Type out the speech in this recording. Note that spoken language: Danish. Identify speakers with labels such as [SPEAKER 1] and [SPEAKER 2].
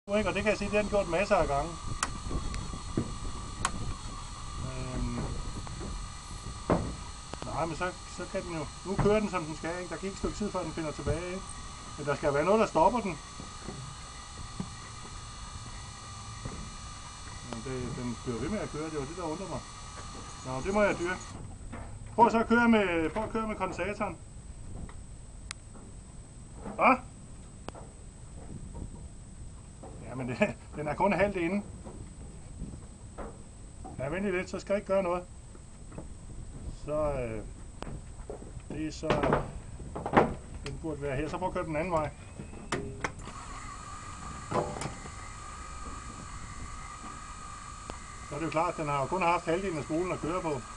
[SPEAKER 1] Og det kan jeg sige, det har den gjort masser af gange. Nej, men så kan den jo... Nu kører den, som den skal, ikke? Der gik et stykke tid, før den finder tilbage, ikke? Men der skal være noget, der stopper den. Den bliver ved med at køre, det var det, der undrer mig. Nå, det må jeg dyrke. Prøv så at køre med kondensatoren. Hvad? Jamen, den er kun halvt inde. Ja, vent lidt, så skal jeg ikke gøre noget. Så det er så... Den burde være her. Så prøv at køre den anden vej. Så er det jo klart, at den har kun haft halvdelen af spolen at køre på.